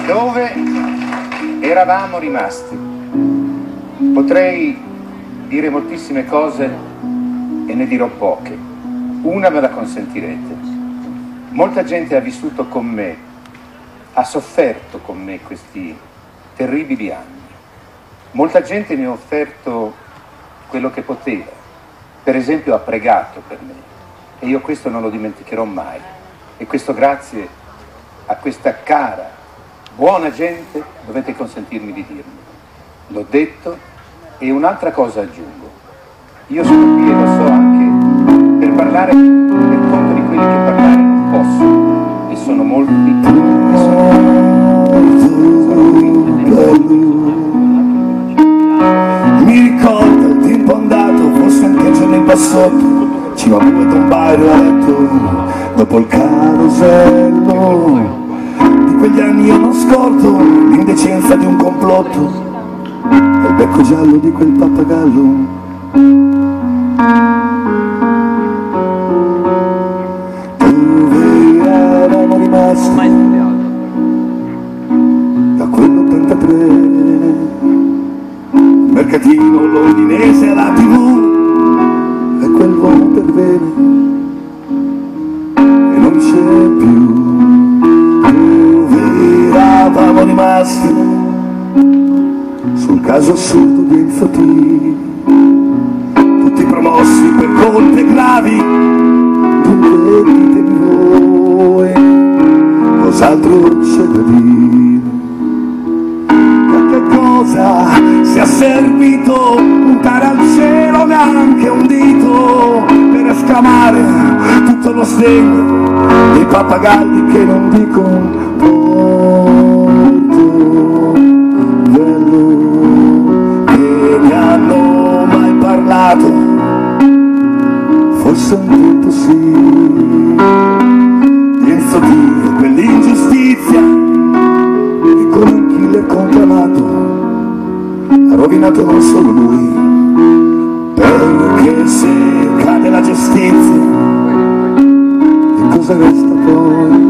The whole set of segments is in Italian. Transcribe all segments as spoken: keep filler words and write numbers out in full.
Dove eravamo rimasti? Potrei dire moltissime cose e ne dirò poche. Una me la consentirete. Molta gente ha vissuto con me, ha sofferto con me questi terribili anni. Molta gente mi ha offerto quello che poteva. Per esempio ha pregato per me e io questo non lo dimenticherò mai. E questo grazie a questa cara, buona gente, dovete consentirmi di dirlo. L'ho detto e un'altra cosa aggiungo. Io sono qui e lo so anche per parlare per conto di quelli che parlare non possono, e sono molti e sono mi ricordo il tempo andato, forse anche il giorno in bassotto, ci va due tombare a letto dopo il carosello. Di quegli anni io non scordo l'indecenza di un complotto e il becco giallo di quel pappagallo. Dove eravamo rimasti da quell'ottantatré, il mercatino londinese alla tivù e quel volo per bene e non c'è più. Dove eravamo rimasti sul caso assurdo di Enzo T, tutti promossi per colpe gravi. Dunque ditemi voi, cos'altro c'è da dire? A che cosa sia servito puntare al cielo neanche un dito per esclamare tutto lo sdegno dei pappagalli che non dicono porto bello, che ne hanno mai parlato, forse un tempo sì, Enzo Dio, quell'ingiustizia che come un killer conclamato ha rovinato non solo lui, perché se cade la giustizia che cosa resta poi?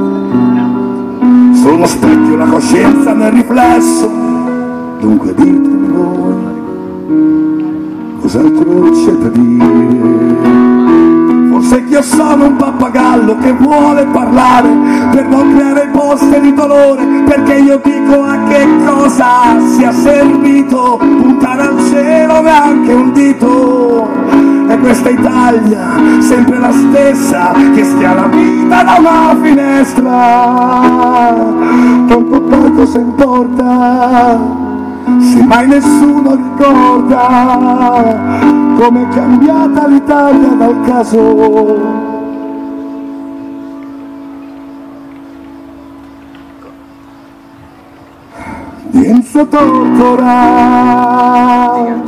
Solo uno specchio, la coscienza nel riflesso. Dunque ditemi voi, cos'altro c'è da dire? Forse che io sono un pappagallo che vuole parlare per non creare poste di dolore, perché io dico a che cosa sia servito puntare al cielo neanche un dito. E questa Italia, sempre la stessa, che stia la vita da una finestra, tanto poco se importa, se mai nessuno ricorda com'è cambiata l'Italia dal caso di Enzo Tortora.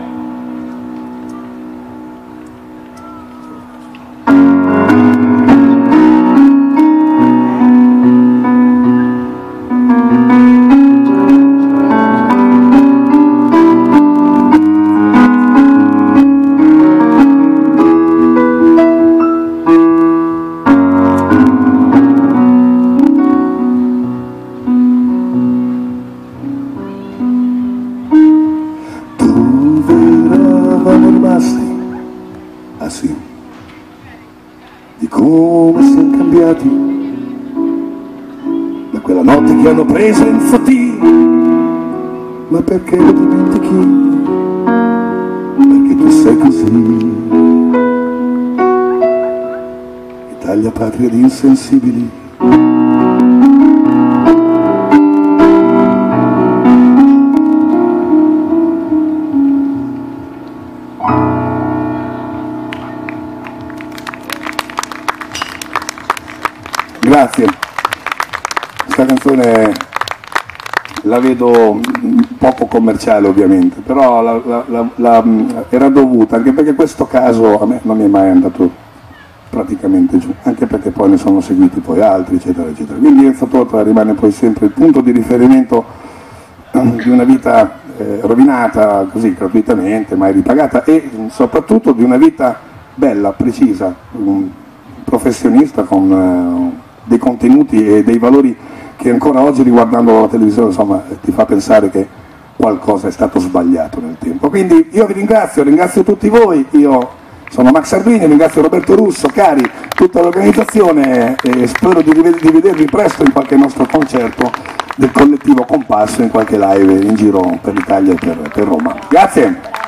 Ah sì, di come siamo cambiati da quella notte che hanno preso Enzo T. Ma perché lo dimentichi? Perché tu sei così. Italia patria di insensibili. Grazie. Questa canzone la vedo poco commerciale ovviamente, però la, la, la, la, era dovuta, anche perché questo caso a me non mi è mai andato praticamente giù, anche perché poi ne sono seguiti poi altri, eccetera, eccetera. Quindi Enzo Tortora rimane poi sempre il punto di riferimento di una vita eh, rovinata così gratuitamente, mai ripagata, e soprattutto di una vita bella, precisa, un professionista con... Eh, dei contenuti e dei valori che ancora oggi riguardando la televisione insomma ti fa pensare che qualcosa è stato sbagliato nel tempo. Quindi io vi ringrazio, ringrazio tutti voi, io sono Max Salvini, ringrazio Roberto Russo, Cari, tutta l'organizzazione e spero di, rived- di vedervi presto in qualche nostro concerto del collettivo Compasso, in qualche live in giro per l'Italia e per, per Roma. Grazie!